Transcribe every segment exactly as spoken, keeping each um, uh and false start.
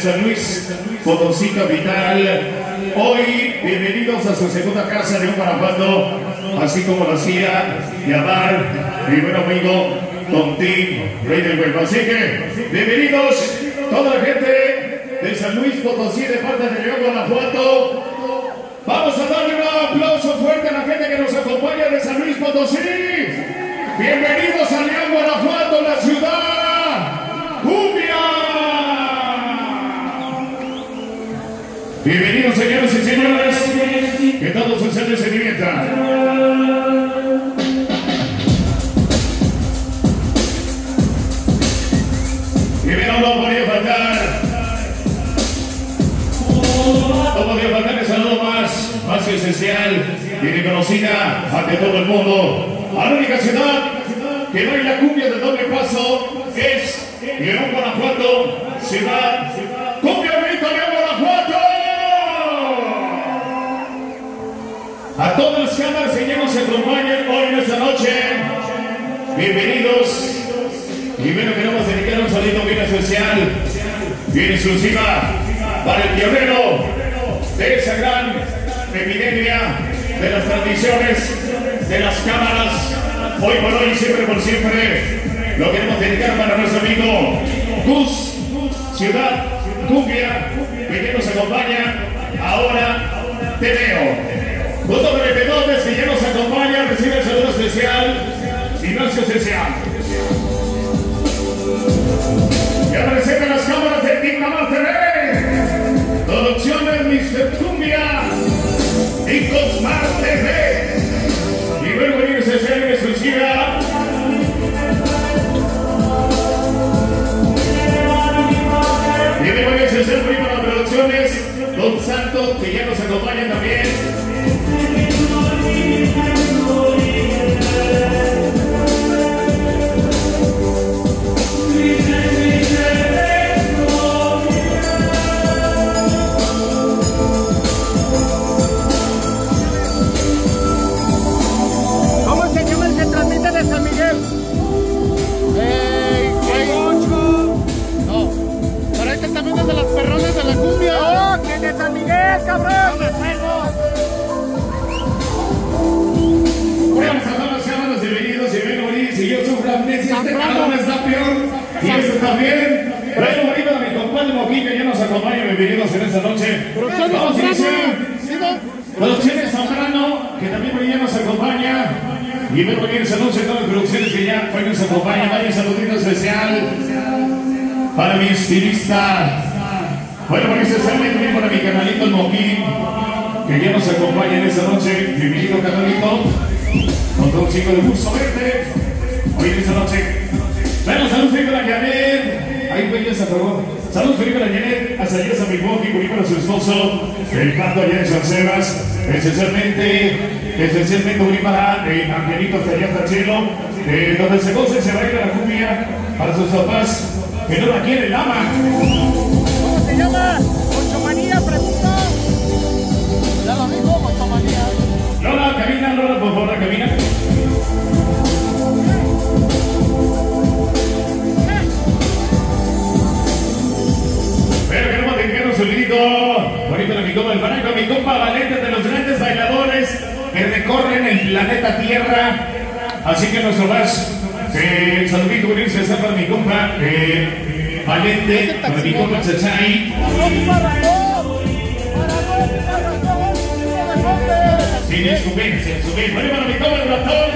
San Luis Potosí capital. Hoy, bienvenidos a su segunda casa de un Guanajuato, así como lo hacía llamar mi buen amigo Tontín, rey del huevo. Así que, bienvenidos toda la gente de San Luis Potosí, de parte de León, Guanajuato. Vamos a darle un aplauso fuerte a la gente que nos acompaña de San Luis Potosí. Bienvenidos a León, Guanajuato, la ciudad cumbia. Bienvenidos, señores y señores, que todos ustedes se diviertan. Primero no podía faltar, no podía faltar el saludo más, más esencial y reconocida ante todo el mundo. A la única ciudad que baila cumbia de doble paso es León, Guanajuato, ciudad cumbia bonita, León, Guanajuato. A todas las cámaras que ya nos acompañan hoy en esta noche, bienvenidos. Y bueno, queremos dedicar un saludo bien especial, bien exclusiva para el pionero de esa gran epidemia de las transmisiones, de las cámaras, hoy por hoy, siempre por siempre. Lo queremos dedicar para nuestro amigo Gus, Ciudad Cumbia, que ya nos acompaña. Ahora te veo. Voto de Pedotes, que ya nos acompaña, recibe el saludo especial, Ignacio Especial. Y ahora presentan las cámaras de Tignamar T V, producciones mister Cumbia y Cosmar T V. Y bueno, venir especial en exclusiva. Y de venir especial prima las producciones, Don Santos, que ya nos acompaña también. ¿Cómo se llama el que transmite de San Miguel? ¡Ey, ey! No, pero este también es de las perronas de la cumbia. ¡No, que de San Miguel, cabrón! ¡No me acuerdo! Vamos a dar las cámaras de venidos y ven morir. Si yo sufro amnesia, este cabrón está peor. Y este también. Traigo bonito a mi compadre Moquín, que ya nos acompaña. Bienvenidos en esta noche. Vamos a iniciar. Producciones Zambrano, que también hoy ya nos acompaña. Y ven morir esa noche todas las producciones que ya hoy nos acompañan. Vaya saludito especial para mi estilista. Bueno, por especialmente también para mi canalito el Moquín, que ya nos acompaña en esta noche. Bienvenido, canalito. Con todo un chico de gusto verte hoy en esta noche. Bueno, salud Felipe la Janet. Ahí güey, a favor. Salud Felipe la Janet. Hasta allá a mi Moqui, por ahí para su esposo, el pato allá de San Sebas. Esencialmente, esencialmente por ahí para eh, Angelito hasta allá hasta Chelo, eh, donde se goce, se baila la cumbia para sus papás que no la quieren, la aman. ¿Cómo se llama? Ocho Manía, pregunta. Ya lo dijo, Ocho Manía. Lola, camina, Lola, por favor, camina. Pero queremos dedicar un saludito bonito a mi compa el Baraco, mi compa Valente, de los grandes bailadores que recorren el planeta Tierra. Así que nuestro más eh, saludito bonito especial para mi compa eh, Valente, para mi compa Chachay. Sin escupir, sin escupir. Bueno, para mi compa el ratón.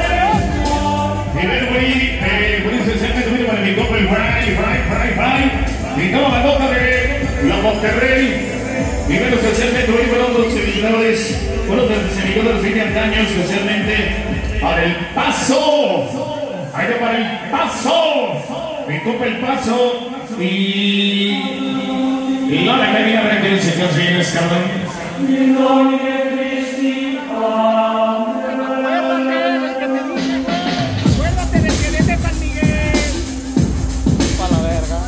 Y bueno, muy, eh, muy especialmente bueno para mi compa el Fry, Fry, Fry, Fry. Mi compa Bandota de la Monterrey. Y bueno, especialmente muy para los seguidores, uno de los seguidores de veinte años, especialmente para el Paso. Ahí va para el Paso. Mi compa el Paso. Y... Y no la cabina para que se consiga cabrón. Acuérdate del que es de San Miguel. Para la verga.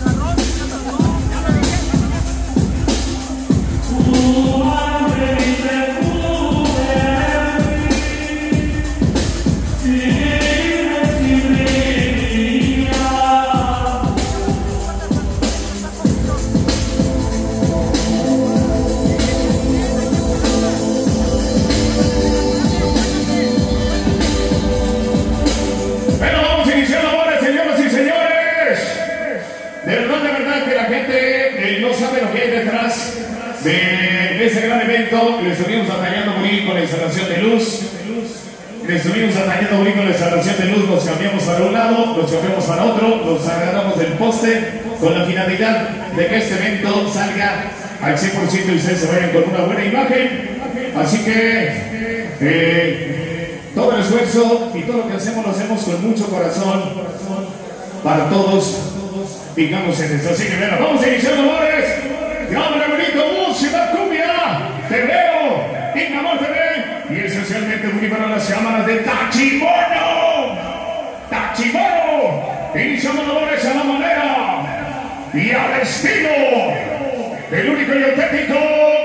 de ese gran evento. Le estuvimos atañando muy con la instalación de luz. Le estuvimos atañando muy con la instalación de luz. Nos cambiamos para un lado, nos cambiamos para otro, nos agarramos del poste con la finalidad de que este evento salga al cien por ciento y ustedes se vayan con una buena imagen. Así que eh, todo el esfuerzo y todo lo que hacemos lo hacemos con mucho corazón para todos. Picamos en esto. Así que bueno, vamos a iniciar, amores. Cámara bonito, música, cumbia, te veo, Inamor T V y esencialmente muy para las cámaras de Tachimono. Tachimono. Iniciamos, amores, a la manera y al estilo del único y auténtico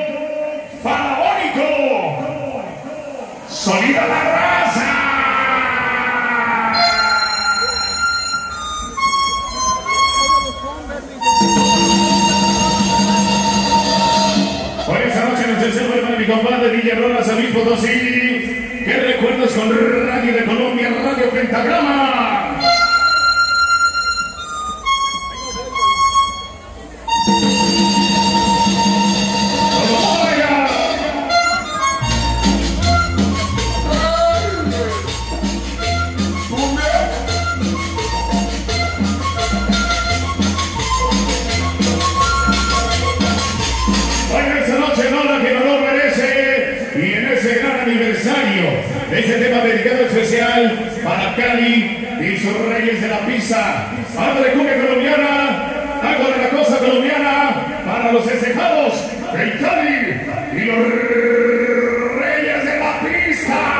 faraónico. Sólida la raza. Por esta noche nos deseo para mi compadre Villarola, San Luis Potosí. ¿Qué recuerdos con Radio de Colombia, Radio Pentagrama? Este tema dedicado especial para Cali y sus reyes de la pizza. Algo de cumbia colombiana, algo de la costa colombiana para los festejados del Cali y los reyes de la pizza.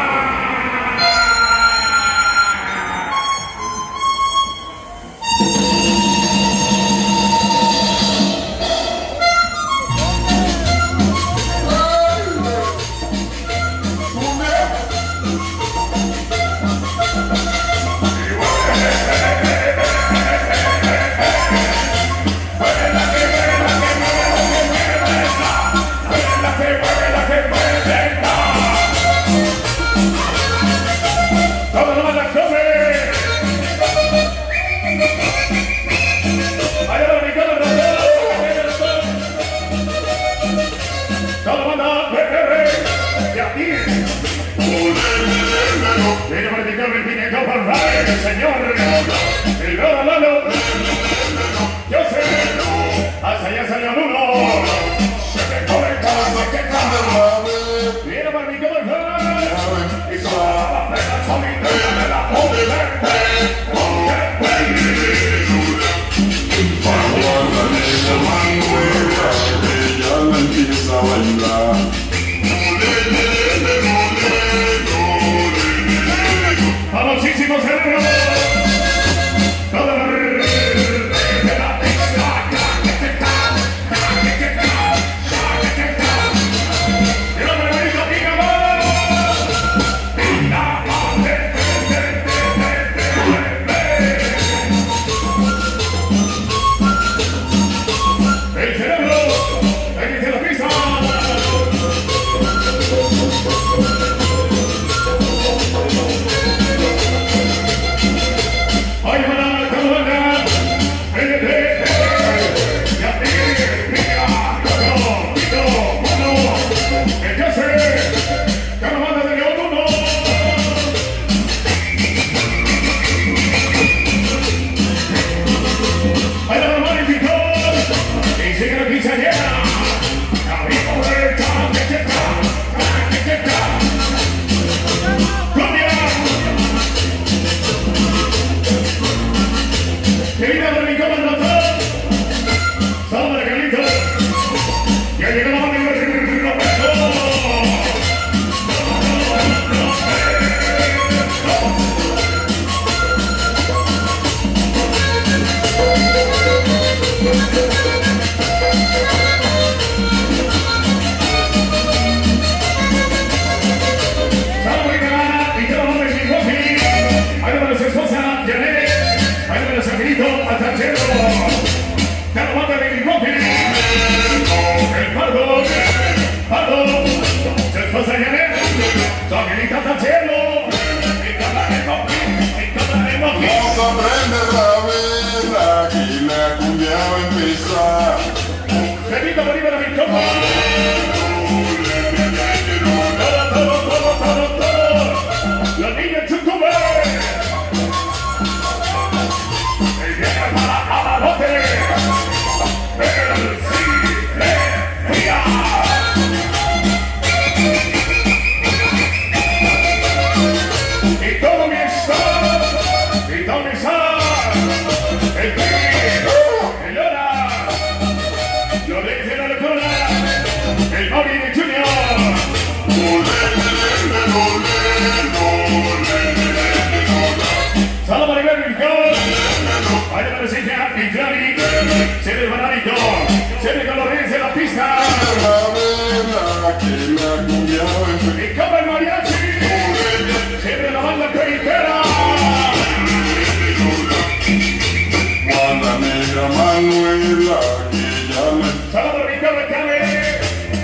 Señor, el Lolo Lolo, yo sé, hasta allá salió uno, se me conecta, se me cambia, viene para mi corazón, y toda la pena solita de la pobre verde, para guardarle la manguera, ella la empieza a bailar. ¡Famosísimo cerebro! ¡Todo el rey de la pista! ¡Y lo preferito, pica más! ¡Pica más! ¡El cerebro! ¡Aquí está la pista! Benito Bolívar, mi compa.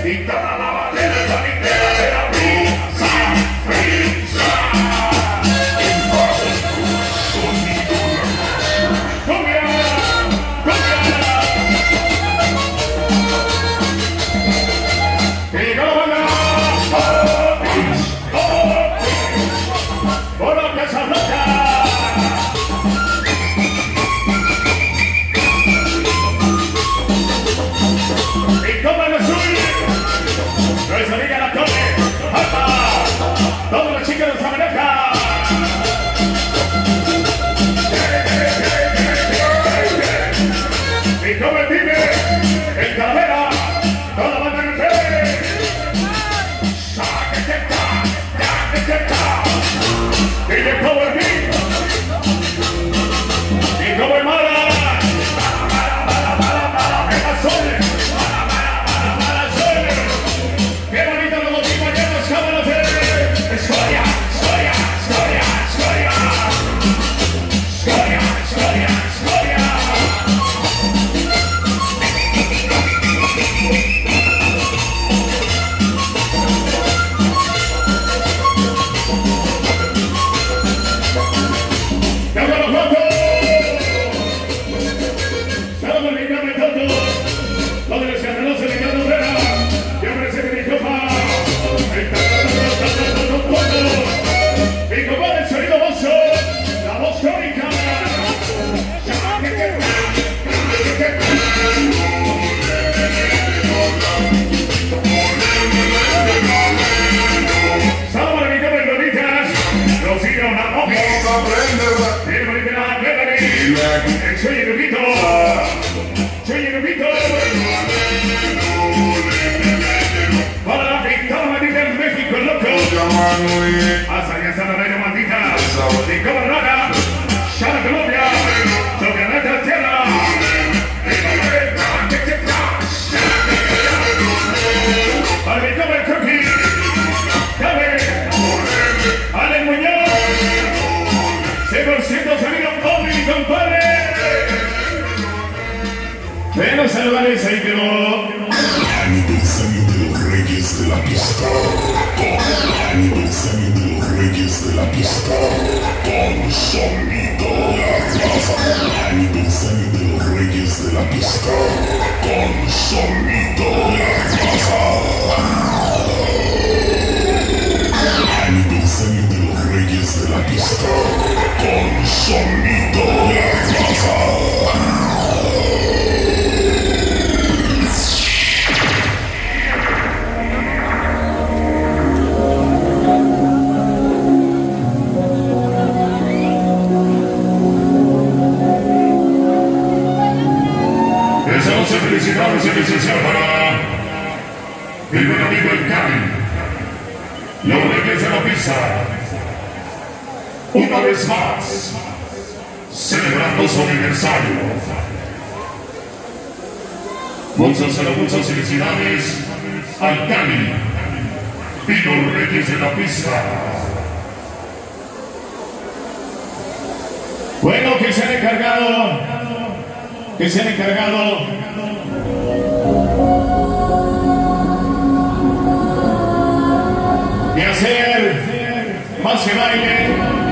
y toda la bandera sanitera de la brisa, brisa. ¡Cumbia! ¡Cumbia! ¡Que llegó la banda! ¡Oh, bitch! ¡Oh, bitch! ¡Por la Casa Blanca! ¡Y toma el azul! ¡Nuestra amiga la Torre! ¡Alta! ¡Todos los chicos de Zamaneja! ¡Y toma el pibe! ¡El Calavera! ¡Toda la banda en el fe! ¡Y de Power Beat! ¡Y como el Mara! ¡Para, para, para, para! ¡Venga, Sole! ¡Para, para, para, para, Sole! ¡Qué bonito los motivos allá en las cámaras de Escoria! ¡Escoria! ¡Escoria! ¡Escoria! ¡Escoria! ¡Escoria! ¡Escoria! Soy el Rubito, soy el Rubito. Para la victoria maldita en México, loco. Hasta allá está la reina maldita. Y como rara, Shara Colombia, sobre la tierra. Para mi toma el cookie. Dale, Ale Muñoz. cien por ciento salido pobre, mi compadre. Bueno, saludos, ahí quedó. Aniversario de los Reyes de la Pista. Aniversario de los Reyes de la Pista. Con sonido La Raza. Aniversario de los Reyes de la Pista. Con sonido La Raza. Aniversario de los Reyes de la Pista. Con sonido La Raza. Felicidades y licencia para mi buen amigo el Cali, los Reyes de la Pista, una vez más, celebrando su aniversario. Muchas, muchas felicidades al Cali y los Reyes de la Pista. Bueno, que se han encargado, que se han encargado de hacer más que baile,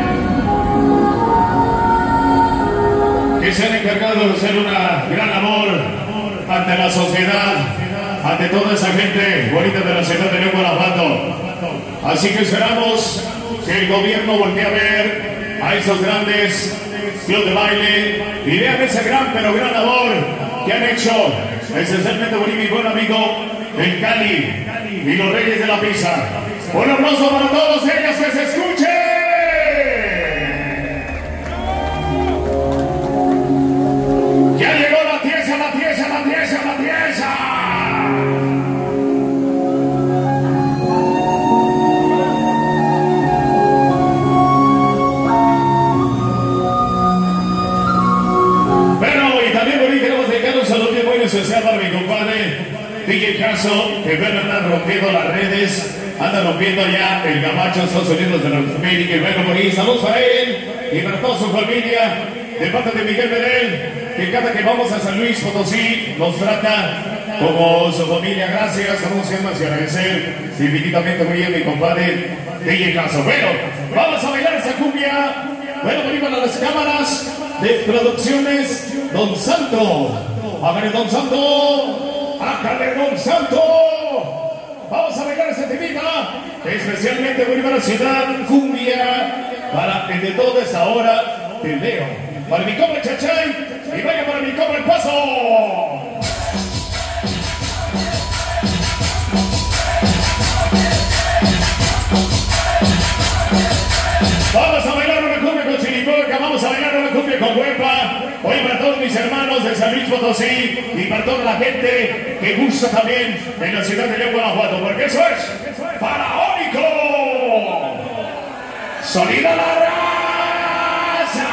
que se han encargado de hacer una gran labor ante la sociedad, ante toda esa gente bonita de la ciudad de León, Guanajuato. Así que esperamos que el gobierno voltee a ver a esos grandes clubes de baile y vean esa gran pero gran labor que han hecho esencialmente Bolivia y buen amigo el Cali y los Reyes de la Pista. Un aplauso para todos ellos, que se escuche. Ya llegó la pieza, la pieza, la pieza, la pieza. Bueno, y también por ahí queremos dedicar un saludo bien muy especial para mi compadre D J Caso, que bueno, anda rompiendo las redes, anda rompiendo ya el Gabacho, Estados Unidos de Norteamérica. Y bueno, por ahí saludos para él y para toda su familia. de parte de Miguel Medel, que cada que vamos a San Luis Potosí nos trata como su familia. Gracias, estamos siendo y agradecer infinitamente muy bien mi compadre D J Caso. Bueno, vamos a bailar esa cumbia. Bueno, venimos a las cámaras de producciones Don Santo. ¡Hágale, Don Santo! ¡Hágale, Don Santo! Vamos a bailar esa timita, especialmente muy para la ciudad cumbia, para el de toda esta hora te leo. Para mi compa Chachay y vaya para mi compa El Paso. Vamos a bailar una cumbia con chiripoca, vamos a bailar una cumbia con huepa. Hoy para todos mis hermanos de San Luis Potosí y para toda la gente que gusta también en la ciudad de León, Guanajuato, porque eso es faraónico. ¡Sonido la raza!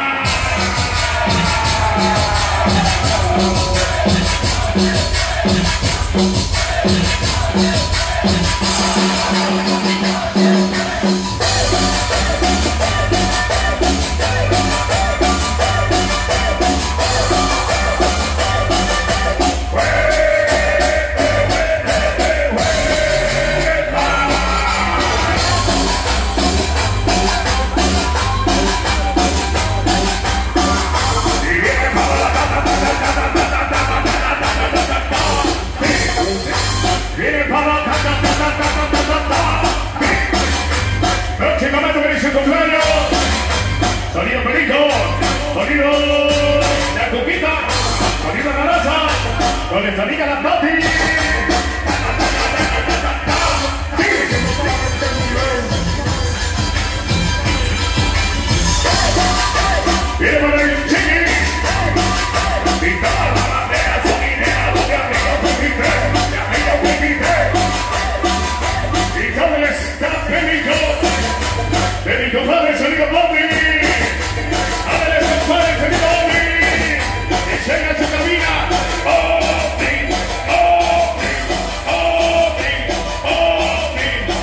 Sonido perico, sonido la coquita, sonido la raza, con esta amiga la Tati. Viene para el chiqui, pintada la bandera, sonidera, donde arriba compite, de arriba compite. Y todo el staff perico, de mi compadre sonido Bobby. Llega su cabina. Oh, sí. Oh, sí. Oh, sí. Oh, sí.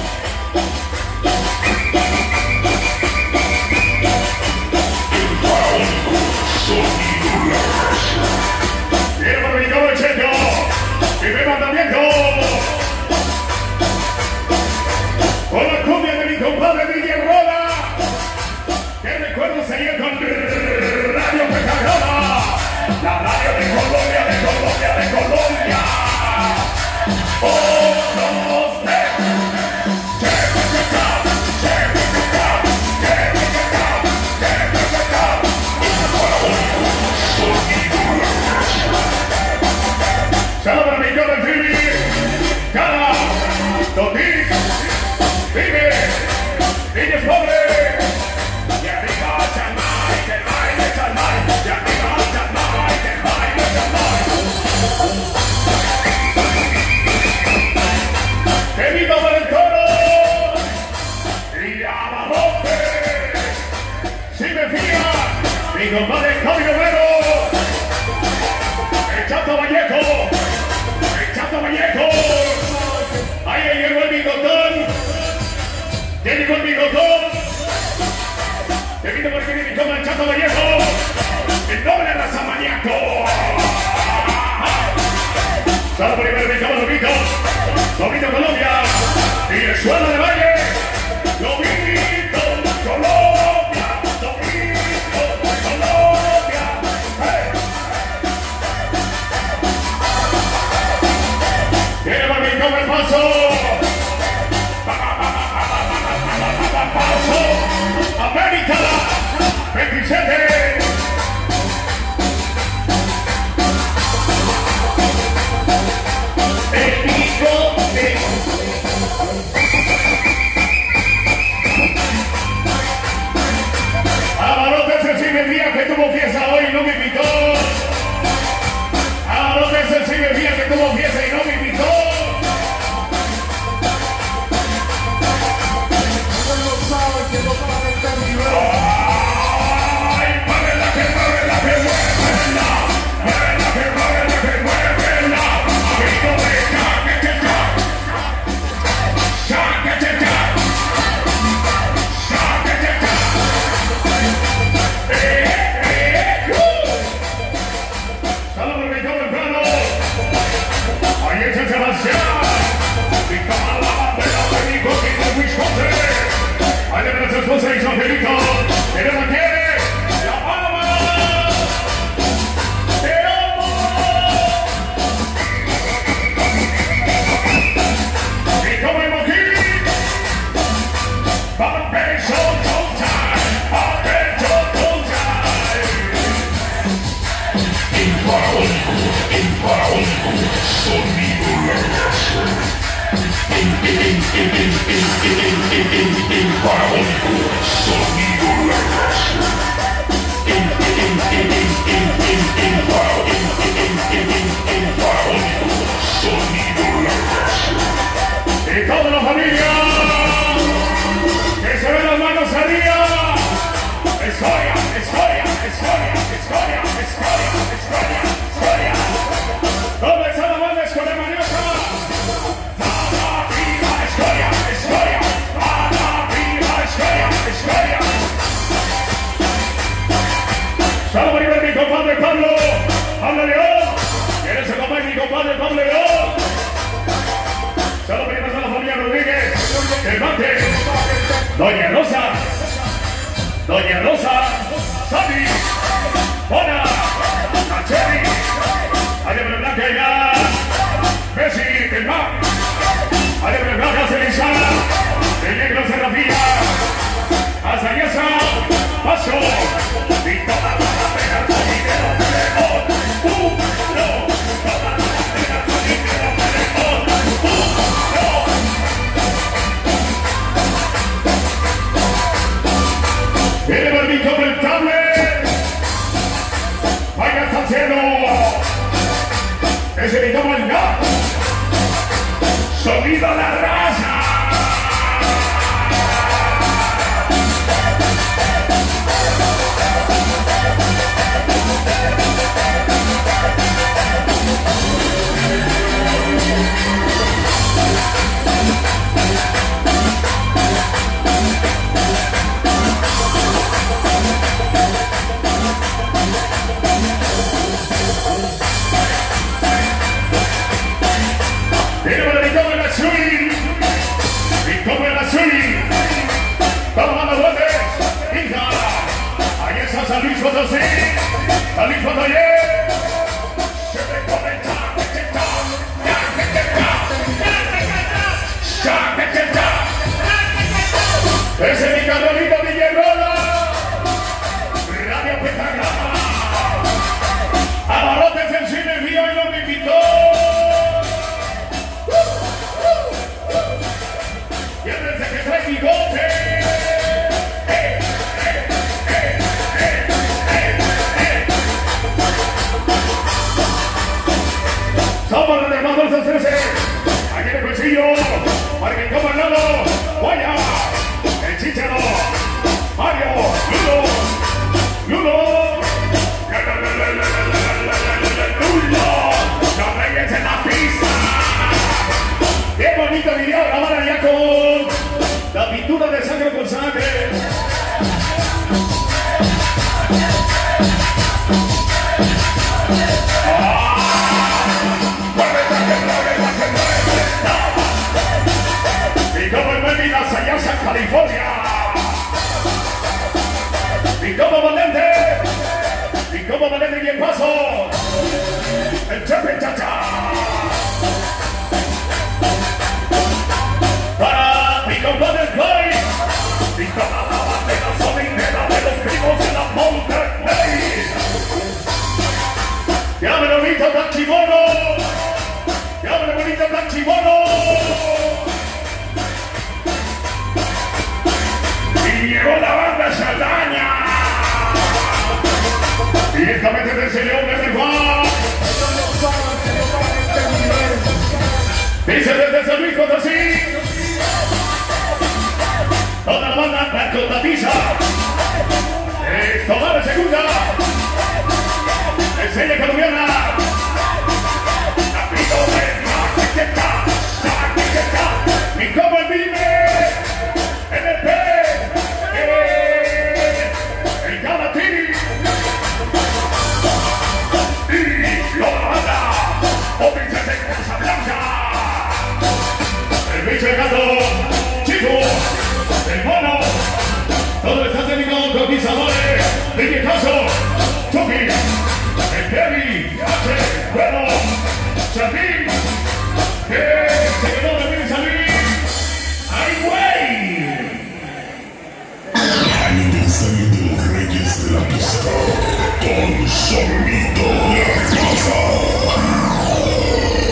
Viene para mi compa Checo y me mandamiento con la cumbia de mi compadre D J Roda, que recuerdo sería con Radio Pecagada. La radio de Colombia, de Colombia, de Colombia. Oh, dos, tres. Check it out, check it out, check it out, check it out. Saludos para mi compa Trivi, Cara, Totis, Vive, Niños Pobres. Y arriba, Chanay, que baile, Chanay, y arriba, Chanay, que baile, Chanay. ¡Que viva para el toro! ¡Y abajote! ¡Si me fía! ¡Mi compadre Javi Guerrero! ¡El Chato Vallejo! ¡El Chato Vallejo! ¡Ahí llegó el bigotón! ¡Ya llegó el bigotón! ¡Que vino por aquí mi compa el Chato Vallejo! ¡El doble raza maníaco! ¡Solo por el mi compa Lobito! ¡Lobito Colombia! ¡Y el suelo de Valle! ¡Lobito Colombia! ¡Lobito Colombia! ¡Hey! ¡Viene por mi compa El Paso! ¡Paso! ¡América! veintisiete. El bigote. Amarote Cecilia el día que tuvo fiesta hoy y no me invitó. Amarote Cecilia el día que tuvo fiesta y no me invitó. Ay, Sonido La Raza. Faraónico, Sonido La Raza. Faraónico, Sonido La Raza. Y toda la familia, que se ven las manos arriba. Escoria, escoria, escoria, escoria, escoria, escoria, escoria. ¿Dónde está la banda Escoria Maniosa? Arriba, escoria, escoria. Arriba, escoria, escoria. Salud para mi compadre Pablo, Pablo León. ¿Quieres acompañar mi compadre Pablo León? Salud para la familia Rodríguez, el mate, Doña Rosa, Doña Rosa, Sami, Bona, Acheri, Alegre Blanca y la Messi, el Mac, Alegre Blanca, Celizana, el Negro Serrafía, Azañeza, Paso, y toda la pena, dinero, teléfono, uh, no, toda la pena, dinero, teléfono, uh, no. Viene Barbito del cable. Vaya hasta el cielo. Ese grito maldad. Sonido La Raza. San Luis Potosí, San Luis Potosí, se me comenta, ese es mi Carolito Villarrola, Radio Pentagrama, Abarrotes en cine mío y no me invitó. Y desde que trae bigote. Somos los hermanos de trece, aquí en el cuchillo, para que coma el lado, Guaya, el Chicharo, Mario, Lulo, Lulo, Lulo, los reyes en la pista. Qué bonito video, grabar allá con la pintura de sangre por sangre. Y como el Melvina Sayasa, California. Y como Valente. Y como Valente y el Paso. El Chepe Chacha. Para mi compadre el Play. Y toda la bandera solinera de los primos de la Monterrey. Ya me lo bonito tan chibono. Ya me lo bonito tan chibono. Y llegó la banda Saldaña. Directamente desde León de Perú. Dice desde San Luis Potosí. Toda la banda narcotatiza. Eh, tomar la segunda. Estrella colombiana. Y como el vive en el P, el Galatini y la banda Oficial de Casablanca, el bicho de gato, Chico, el mono, todo está dedicado con pisadores, Ricky Caso, Chucky, el Perry, H, bueno, Chapín, que se quedó de bien salir. ¡Ay, güey! Aniversario de los Reyes de la Pista con Sonido La Raza.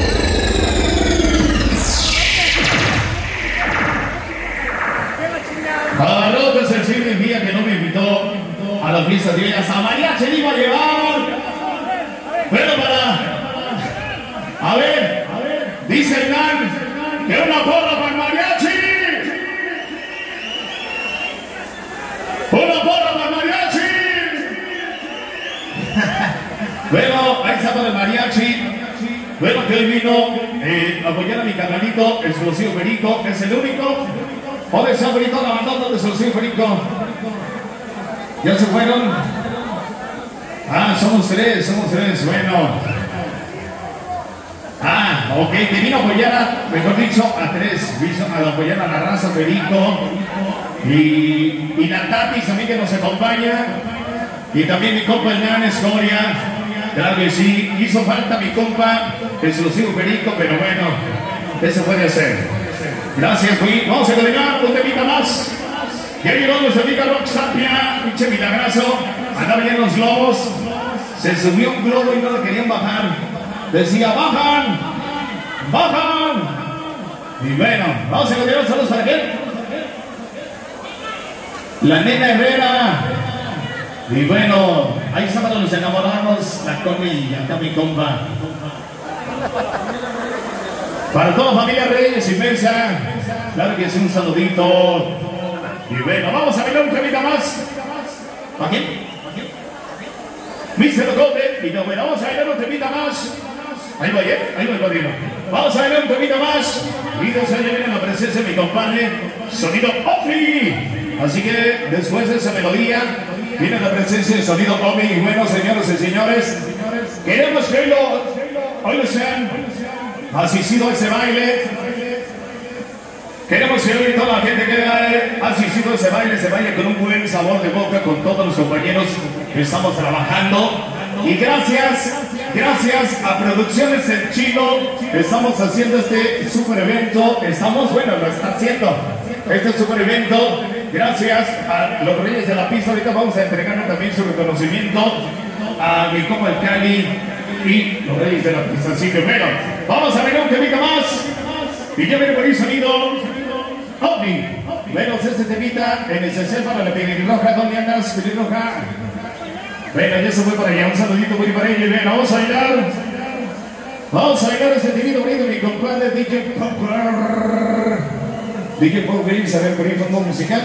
fiesta de hoy. Hasta mariachi le iba a llevar. Pero para... A ver, dice Hernán que una porra para el mariachi. Una porra para el mariachi. Bueno, ahí está para el mariachi. Bueno, que hoy vino eh, a apoyar a mi canalito, Explosivo Perico, es el único. ¿Dónde está Perico? La bandota de Explosivo Perico. ¿Ya se fueron? Ah, somos tres, somos tres, bueno. Ah, ok, que vino a apoyar a, mejor dicho, a tres. Vino a apoyar a la raza Perico. Y, y la Tatis también que nos acompaña. Y también mi compa Hernán Escoria. Claro que sí, hizo falta mi compa, Explosivo Perico, pero bueno, eso puede hacer. Gracias, Luis. Vamos a continuar un temita más. Ya llegó nuestro amiga Rox Tapia, pinche milagroso. Andaba ya en los globos. Se subió un globo y no lo querían bajar. Decía, bajan, bajan. Y bueno, vamos a continuar. Saludos para quién. La nena Herrera. Y bueno, ahí estamos los enamorados, la Connie y acá mi compa. Para toda la familia Reyes inmensa, claro que es un saludito. Y bueno, vamos a ver un temita más. ¿Para quién? mister Locote. Y bueno, vamos a ver un temita más. Ahí va, ¿eh? Ahí va el padrino. Vamos a ver un temita más. Y Dios allá viene la presencia de mi compadre, Sonido Omni. Así que después de esa melodía viene la presencia de Sonido Omni. Y bueno, señores y señores, queremos que hoy lo, hoy lo sean asistido a ese baile. Queremos que hoy toda la gente que haya asistido a ese baile se vaya con un buen sabor de boca con todos los compañeros que estamos trabajando. Y gracias, gracias a Producciones El Chino, estamos haciendo este super evento. Estamos, bueno, lo está haciendo este super evento. Gracias a los Reyes de la Pista. Ahorita vamos a entregarle también su reconocimiento a mi compa el Cali y los Reyes de la Pista. Así que bueno, vamos a ver un temita más. Y ya viene por ahí sonido Omni. Bueno, este temita en esencial para la pelirroja. ¿Dónde andas, pelirroja? Bueno, ya se fue para allá. Un saludito muy para ella. Bueno, vamos a bailar. Vamos a bailar este temita bonito, mi compadre D J Popper. D J Popper, a ver por ahí fondo musical.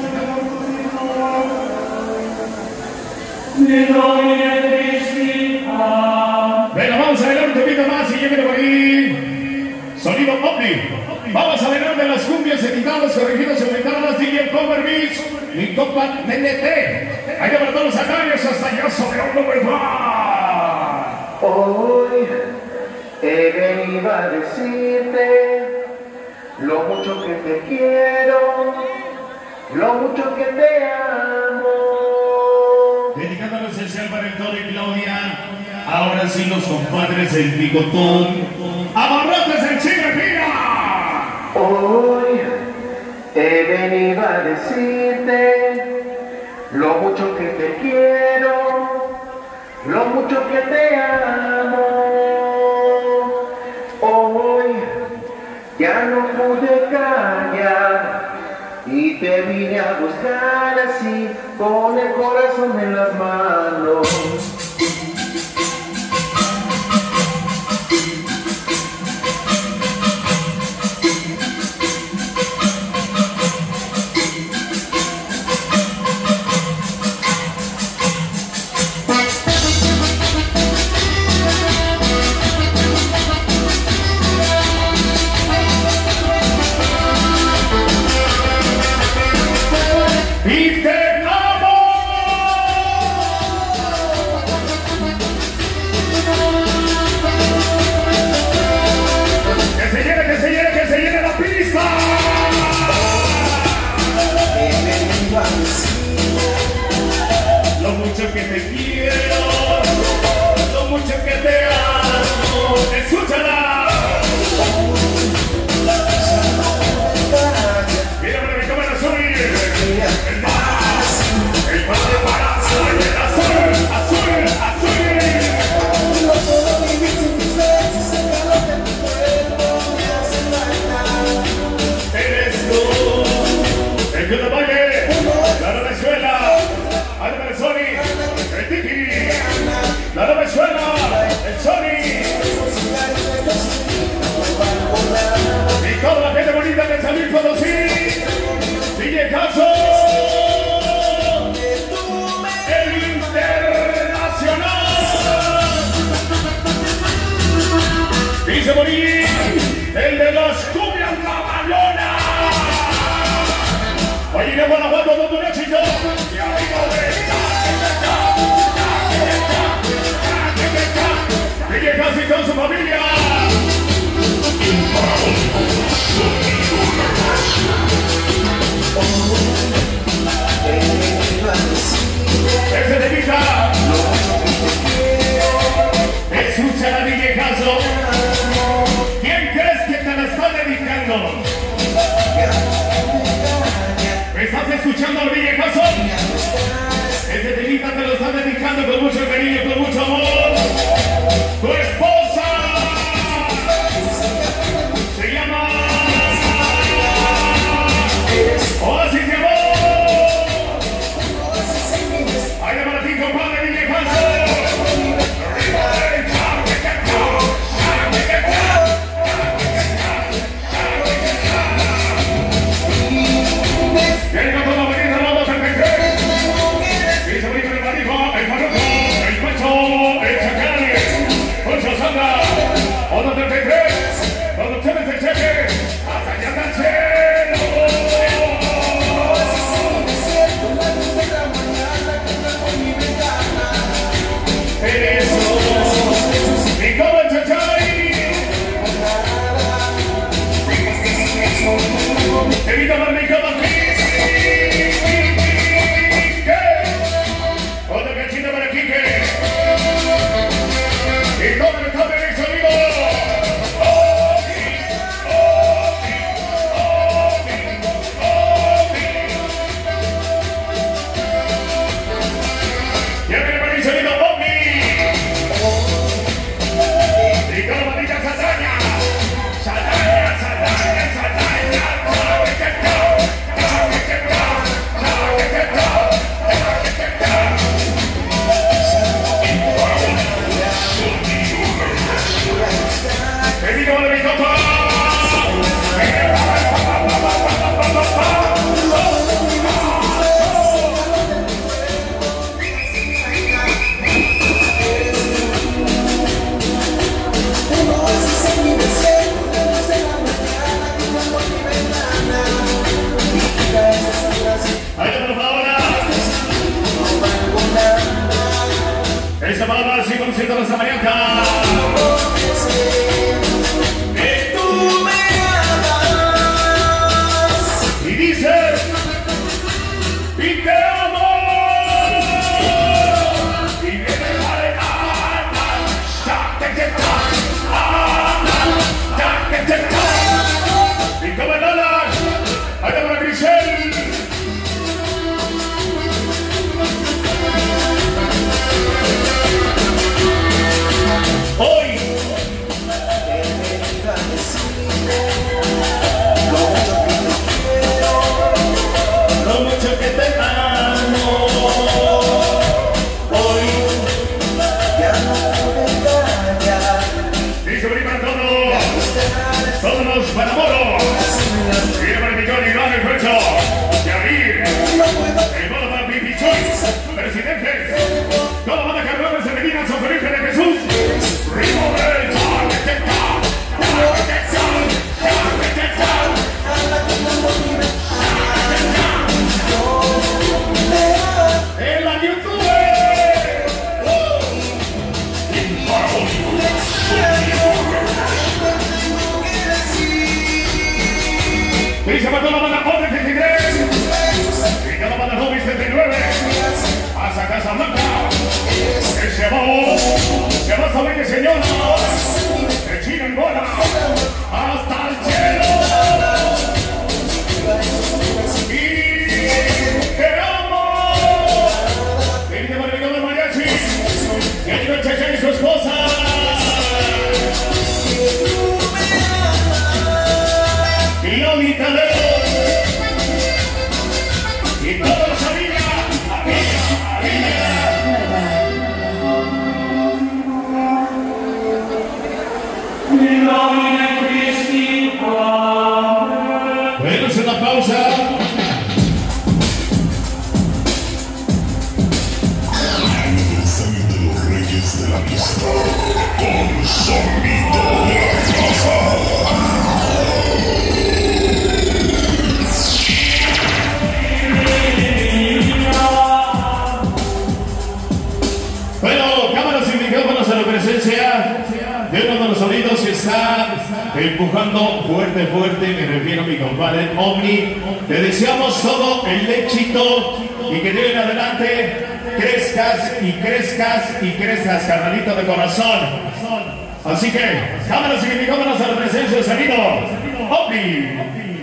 Bueno, vamos a bailar un temita más y ya viene por ahí Sonido Omni. Vamos a bailar de las cumbias editadas, corregidas y aumentadas. D J Popper Beats, mi compa N T. Allá para todos los acarios, hasta allá sobre un número. Hoy he venido a decirte lo mucho que te quiero, lo mucho que te amo. Dedicando lo esencial para el Toro y Claudia. Ahora sí los compadres del Bigotón. ¡Abarrotes del Chile Pira! Hoy he venido a decirte lo mucho que te quiero, lo mucho que te amo. Hoy ya no pude callar y te vine a buscar así, con el corazón en las manos. ¡Y te amo! el de las cumbias Mamalona. Oye, que Guanajuato, don Tunachito, y amigo de y que casi con su familia. Ese te quita. Escucha la D J Caso. ¿Quién crees que te la está dedicando? ¿Estás escuchando al D J Caso? Ese temita te lo está dedicando con mucho cariño, con mucho amor. ¡Tu esposa! Se llama... Oasis de amor. Ahí para ti, compadre, D J Caso. Llega todo bonito, vamos a empezar. Y se brinca el marico, el Faruco, el Pacho, el Chacal, Poncho Sandra, otro treinta y tres, producciones del Cheque, hasta allá está el cielo. Eso, y como el Chachay. Evita la mica aquí. Otra canchita para Quique. Y todo el estado de sonido. Oh, oh, oh, oh, ya viene para el sonido Bobby. Y con la bandita Saldaña. Saldaña, Saldaña, Saldaña. Esa palabra sí conocida de esa mariaca. Que tú me amas. Y dice, y te amo. Y viene la de ya que te ya que te y como el ala, allá para Grisel. Hoy lo mucho que te amo. Hoy ya no puedo callar. Dice para todos, todos los para Moro. Y para mi Johnny Iván el Pecho. Yair, el modo para Pipi Choice, presidente. Toda la banda carrera se medina San Felipe de Jesús. Ritmo del en la YouTube. Dice para toda la banda Joven treinta y tres y cada banda Joven treinta y nueve hasta Casa Blanca. Ese amor se va a saber que señora de China en bola hasta el cielo. Y te amo. Querida Maravilla del Mariachi, y ayuda a Chacha y su esposa. Y Lolita Leo. Y toda la familia. Arriba, arriba. empujando fuerte, fuerte, me refiero a mi compadre Omni. Te deseamos todo el éxito y que de hoy en adelante crezcas y crezcas y crezcas, carnalito de corazón. Así que, cámaras y micrófonos a la presencia del sonido Omni.